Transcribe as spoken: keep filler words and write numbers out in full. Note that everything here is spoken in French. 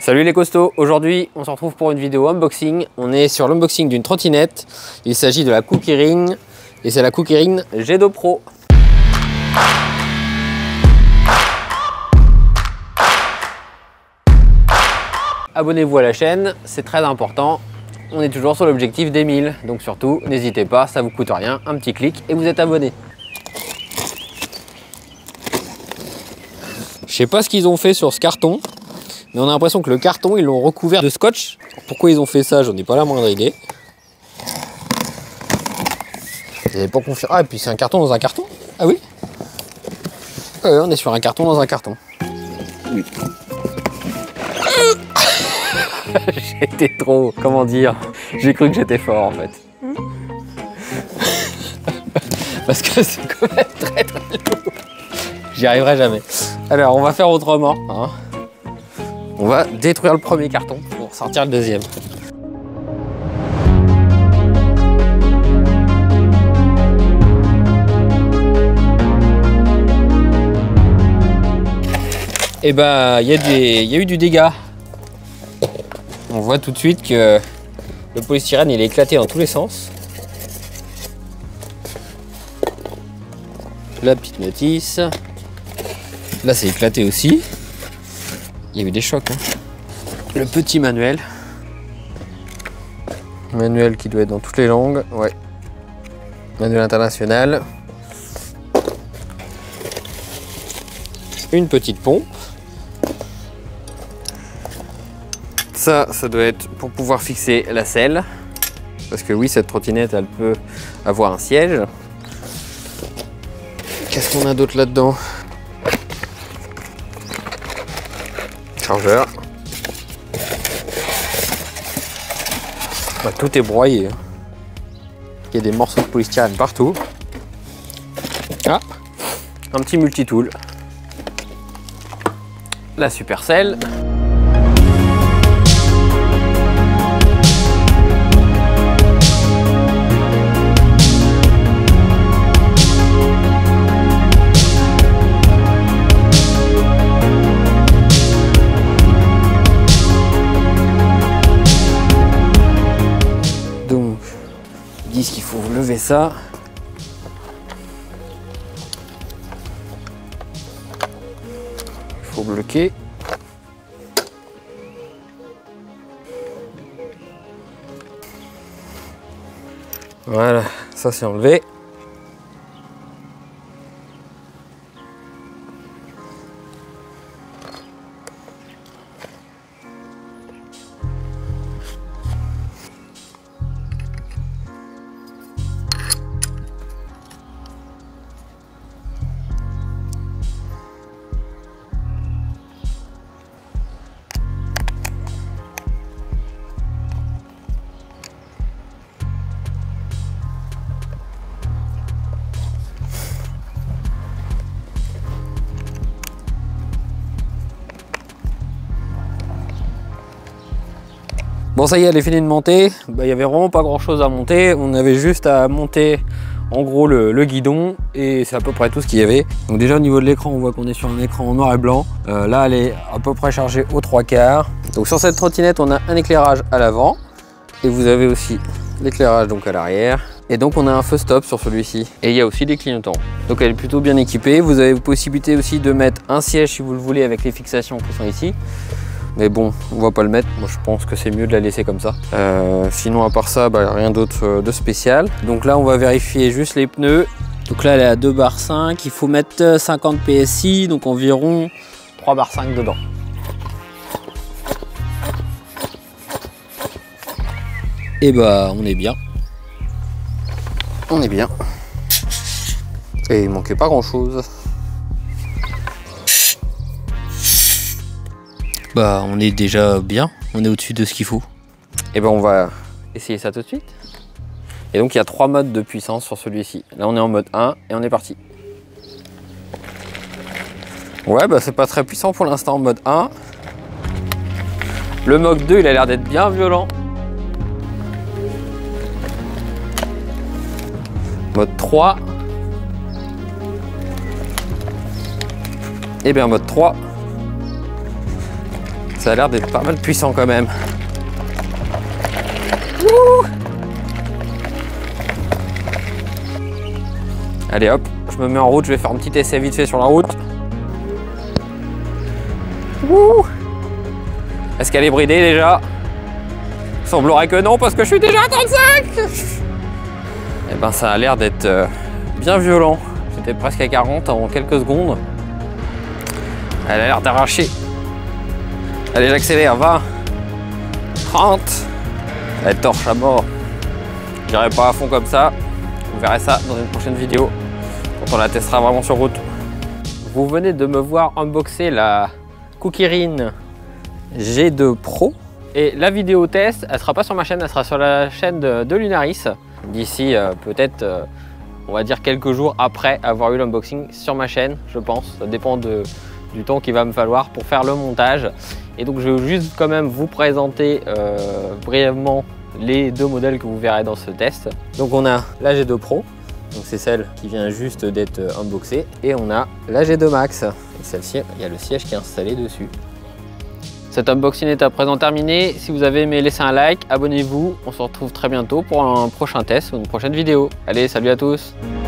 Salut les costauds, aujourd'hui on se retrouve pour une vidéo unboxing. On est sur l'unboxing d'une trottinette. Il s'agit de la Cookie Ring et c'est la Cookie Ring G deux Pro. Abonnez-vous à la chaîne, c'est très important. On est toujours sur l'objectif des mille, donc surtout n'hésitez pas, ça vous coûte rien, un petit clic et vous êtes abonné. Je sais pas ce qu'ils ont fait sur ce carton, mais on a l'impression que le carton, ils l'ont recouvert de scotch. Pourquoi ils ont fait ça, j'en ai pas la moindre idée. J'avais pas confiance. Ah, et puis c'est un carton dans un carton. Ah oui. Ouais, on est sur un carton dans un carton. Oui. J'étais trop, comment dire, j'ai cru que j'étais fort en fait. Parce que c'est quand même très très lourd. J'y arriverai jamais. Alors on va faire autrement. Hein. On va détruire le premier carton pour sortir le deuxième. Et bah il y, y a eu du dégât. On voit tout de suite que le polystyrène il est éclaté dans tous les sens. La petite notice. Là c'est éclaté aussi. Il y a eu des chocs. Hein. Le petit manuel. Manuel qui doit être dans toutes les langues. Ouais. Manuel international. Une petite pompe. Ça, ça doit être pour pouvoir fixer la selle. Parce que oui, cette trottinette, elle peut avoir un siège. Qu'est-ce qu'on a d'autre là-dedans? Chargeur. Bah, tout est broyé. Il y a des morceaux de polystyrène partout. Ah, un petit multitool. La Supercell. Qu'il faut lever ça. Il faut bloquer. Voilà, ça c'est enlevé. Bon ça y est, elle est finie de monter. Bah, il n'y avait vraiment pas grand chose à monter. On avait juste à monter en gros le, le guidon et c'est à peu près tout ce qu'il y avait. Donc déjà au niveau de l'écran, on voit qu'on est sur un écran en noir et blanc. Euh, là elle est à peu près chargée aux trois quarts. Donc sur cette trottinette, on a un éclairage à l'avant et vous avez aussi l'éclairage donc à l'arrière. Et donc on a un feu stop sur celui-ci. Et il y a aussi des clignotants. Donc elle est plutôt bien équipée. Vous avez possibilité aussi de mettre un siège si vous le voulez avec les fixations qui sont ici. Mais bon, on va pas le mettre. Moi, je pense que c'est mieux de la laisser comme ça. Euh, sinon, à part ça, bah, rien d'autre de spécial. Donc là, on va vérifier juste les pneus. Donc là, elle est à deux barres cinq. Il faut mettre cinquante P S I, donc environ trois barres cinq dedans. Et bah, on est bien. On est bien. Et il manquait pas grand-chose. Bah on est déjà bien, on est au-dessus de ce qu'il faut. Et ben on va essayer ça tout de suite. Et donc il y a trois modes de puissance sur celui-ci. Là on est en mode un et on est parti. Ouais bah c'est pas très puissant pour l'instant en mode un. Le Mach deux il a l'air d'être bien violent. Mode trois. Et bien mode trois. Ça a l'air d'être pas mal puissant quand même. Ouh. Allez hop, je me mets en route, je vais faire un petit essai vite fait sur la route. Est-ce qu'elle est bridée déjà? Il semblerait que non parce que je suis déjà à trente-cinq. Et ben ça a l'air d'être euh, bien violent. J'étais presque à quarante en quelques secondes. Elle a l'air d'arracher. Allez, j'accélère, vingt, trente. Elle torche à mort. J'irai pas à fond comme ça. Vous verrez ça dans une prochaine vidéo quand on la testera vraiment sur route. Vous venez de me voir unboxer la Kukirin G deux Pro. Et la vidéo test, elle sera pas sur ma chaîne, elle sera sur la chaîne de, de Lunaris. D'ici euh, peut-être, euh, on va dire quelques jours après avoir eu l'unboxing sur ma chaîne, je pense. Ça dépend de, du temps qu'il va me falloir pour faire le montage. Et donc je vais juste quand même vous présenter euh, brièvement les deux modèles que vous verrez dans ce test. Donc on a la G deux Pro, donc c'est celle qui vient juste d'être unboxée. Et on a la G deux Max. Et celle-ci, il y a le siège qui est installé dessus. Cet unboxing est à présent terminé. Si vous avez aimé, laissez un like, abonnez-vous. On se retrouve très bientôt pour un prochain test ou une prochaine vidéo. Allez, salut à tous!